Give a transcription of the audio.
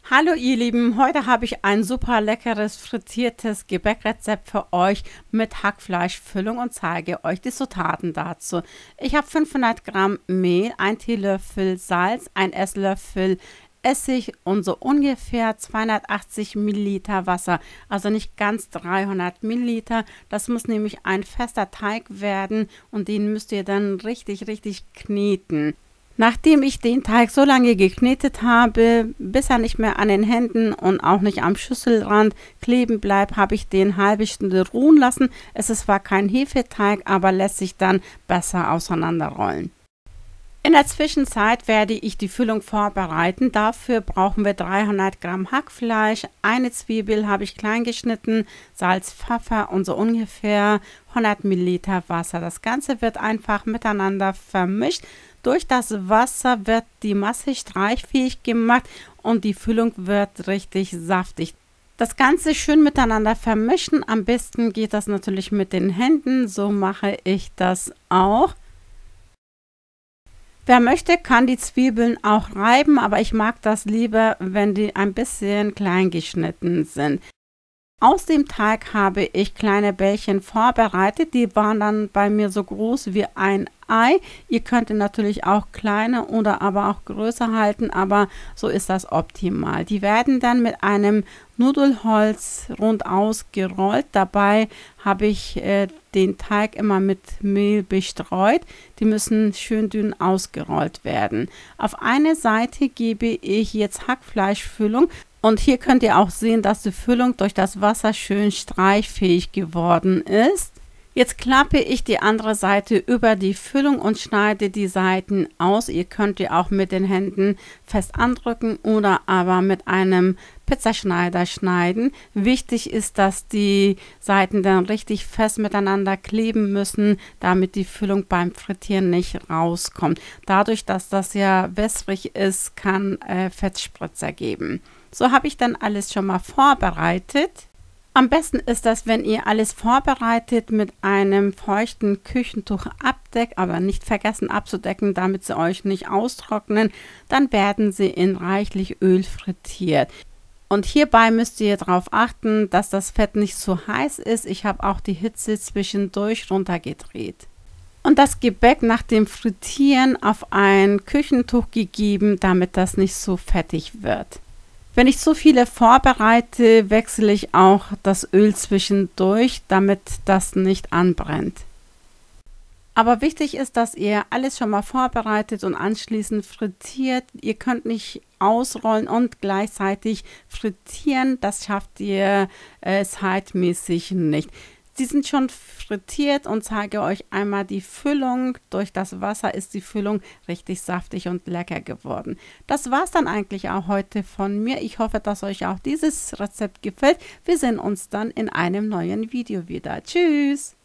Hallo ihr Lieben, heute habe ich ein super leckeres frittiertes Gebäckrezept für euch mit Hackfleischfüllung und zeige euch die Zutaten dazu. Ich habe 500 Gramm Mehl, 1 Teelöffel Salz, 1 Esslöffel Essig und so ungefähr 280 Milliliter Wasser, also nicht ganz 300 Milliliter. Das muss nämlich ein fester Teig werden und den müsst ihr dann richtig kneten. Nachdem ich den Teig so lange geknetet habe, bis er nicht mehr an den Händen und auch nicht am Schüsselrand kleben bleibt, habe ich den halbe Stunde ruhen lassen. Es ist zwar kein Hefeteig, aber lässt sich dann besser auseinanderrollen. In der Zwischenzeit werde ich die Füllung vorbereiten. Dafür brauchen wir 300 Gramm Hackfleisch, eine Zwiebel habe ich klein geschnitten, Salz, Pfeffer und so ungefähr 100 Milliliter Wasser. Das Ganze wird einfach miteinander vermischt. Durch das Wasser wird die Masse streichfähig gemacht und die Füllung wird richtig saftig. Das Ganze schön miteinander vermischen. Am besten geht das natürlich mit den Händen. So mache ich das auch. Wer möchte, kann die Zwiebeln auch reiben, aber ich mag das lieber, wenn die ein bisschen klein geschnitten sind. Aus dem Teig habe ich kleine Bällchen vorbereitet, die waren dann bei mir so groß wie ein Ei. Ihr könnt natürlich auch kleine oder aber auch größer halten, aber so ist das optimal. Die werden dann mit einem Nudelholz rund ausgerollt. Dabei habe ich den Teig immer mit Mehl bestreut. Die müssen schön dünn ausgerollt werden. Auf eine Seite gebe ich jetzt Hackfleischfüllung. Und hier könnt ihr auch sehen, dass die Füllung durch das Wasser schön streichfähig geworden ist. Jetzt klappe ich die andere Seite über die Füllung und schneide die Seiten aus. Ihr könnt die auch mit den Händen fest andrücken oder aber mit einem Pizzaschneider schneiden. Wichtig ist, dass die Seiten dann richtig fest miteinander kleben müssen, damit die Füllung beim Frittieren nicht rauskommt. Dadurch, dass das ja wässrig ist, kann Fettspritzer geben. So habe ich dann alles schon mal vorbereitet. Am besten ist das, wenn ihr alles vorbereitet mit einem feuchten Küchentuch abdeckt, aber nicht vergessen abzudecken, damit sie euch nicht austrocknen. Dann werden sie in reichlich Öl frittiert. Und hierbei müsst ihr darauf achten, dass das Fett nicht zu heiß ist. Ich habe auch die Hitze zwischendurch runtergedreht. Und das Gebäck nach dem Frittieren auf ein Küchentuch gegeben, damit das nicht so fettig wird. Wenn ich zu viele vorbereite, wechsle ich auch das Öl zwischendurch, damit das nicht anbrennt. Aber wichtig ist, dass ihr alles schon mal vorbereitet und anschließend frittiert. Ihr könnt nicht ausrollen und gleichzeitig frittieren. Das schafft ihr zeitmäßig nicht. Sie sind schon frittiert und zeige euch einmal die Füllung. Durch das Wasser ist die Füllung richtig saftig und lecker geworden. Das war es dann eigentlich auch heute von mir. Ich hoffe, dass euch auch dieses Rezept gefällt. Wir sehen uns dann in einem neuen Video wieder. Tschüss!